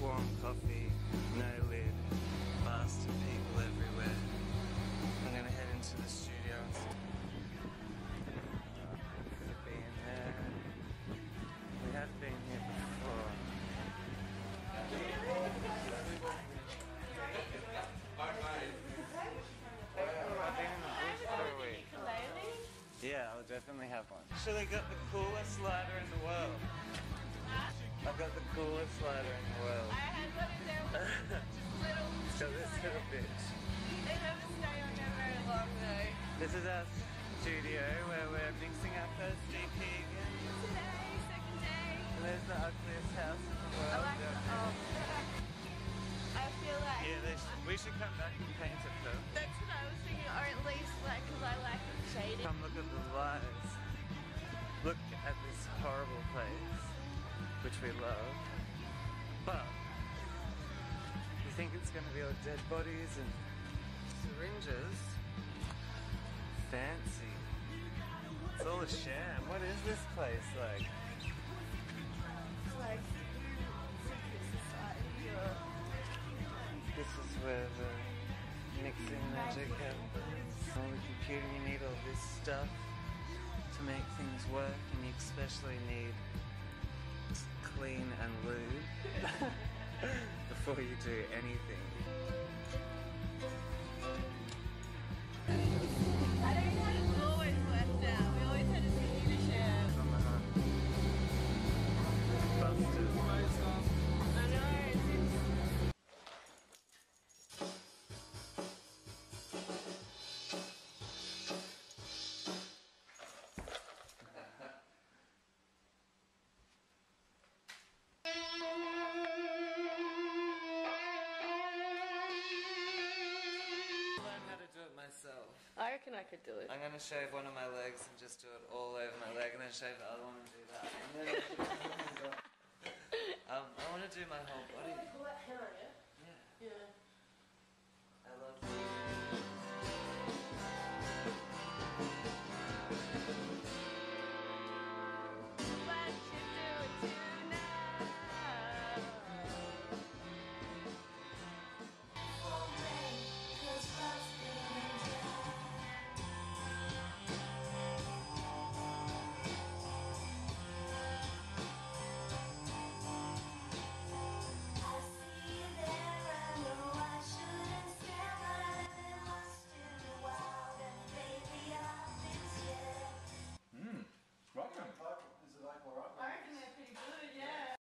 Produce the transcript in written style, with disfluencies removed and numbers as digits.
warm coffee, no lid, bastard people everywhere. I'm gonna head into the studio and been there. We have been here before. I've been in the bush for a week. Yeah, I'll definitely have one. Actually got the coolest slider in the world. I've got the coolest slider in the world. I had one of them little... So this little bitch. They never stay on there very long though. This is our studio where we're mixing our first EP again. Today, second day. And there's the ugliest house in the world. I like I feel like... Yeah, we should come back and paint it though. That's what I was thinking, or at least like, because I like the shading. Come look at the lights. Look at this horrible place, which we love. But you think it's going to be all dead bodies and syringes? Fancy. It's all a sham. What is this place like? It's like secret society or... This is where the mixing magic happens. All the computer, you need all this stuff to make things work, and you especially need clean and lube before you do anything. I don't know, it's always left out. We always had a computer share. On the hunt. Busted. I know, myself. I reckon I could do it. I'm gonna shave one of my legs and just do it all over my leg, and then shave the other one and do that. And then I want to do my whole body. Pull that hair, yeah? Yeah. Yeah.